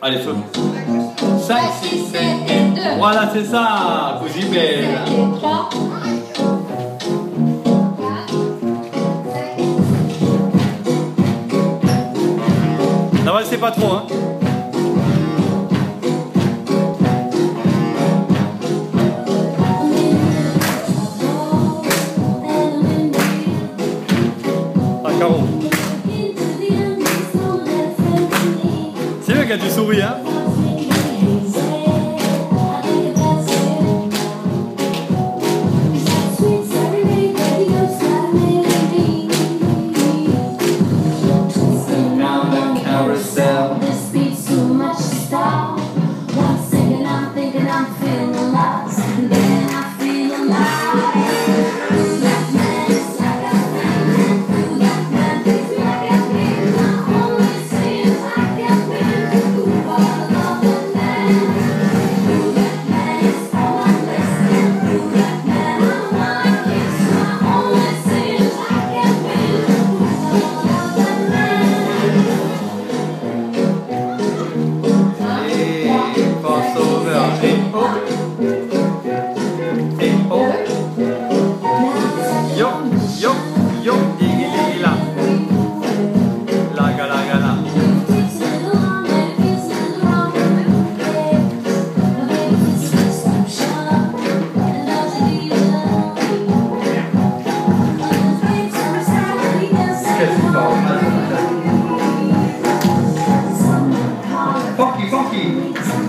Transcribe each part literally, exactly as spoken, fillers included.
Allez, feu. cinq, six, sept et deux. Voilà, c'est ça, così belle. N'avancez pas trop, hein. Ah, Caro. C'est vrai quand tu souris, hein. Funky, funky.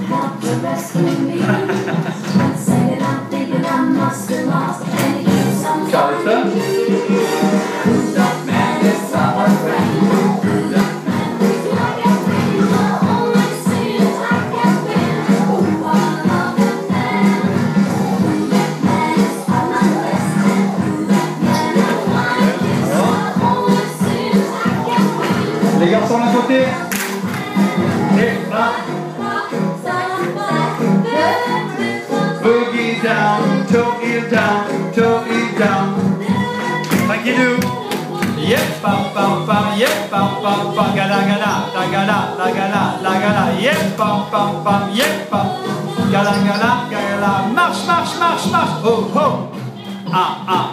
Charleston. Les garçons d'un côté. Et un. Boogie down, toe it down, toe it down. Tranquillou. Yep, pam pam pam, yep, pam pam pam, gala gala, la gala, la gala, la gala, yep, pam pam pam, yep, pam, gala gala, gala, marche, marche, marche, marche, oh oh, ah ah.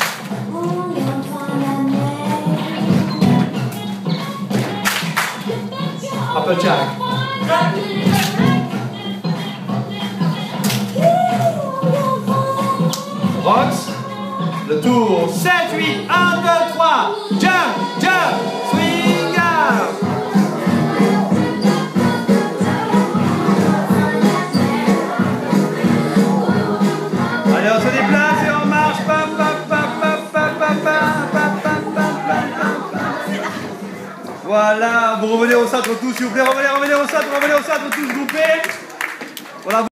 Applejack. Rox, le tour sept, huit, un, deux, trois, jump, jump, swinger. Allez, on se déplace et on marche. Pam, pam, pam, pam, pam, pam, pam, pam, pam, pam. Voilà, vous revenez au centre tous, s'il vous plaît, revenez, revenez au centre, revenez au centre tous groupés. Voilà.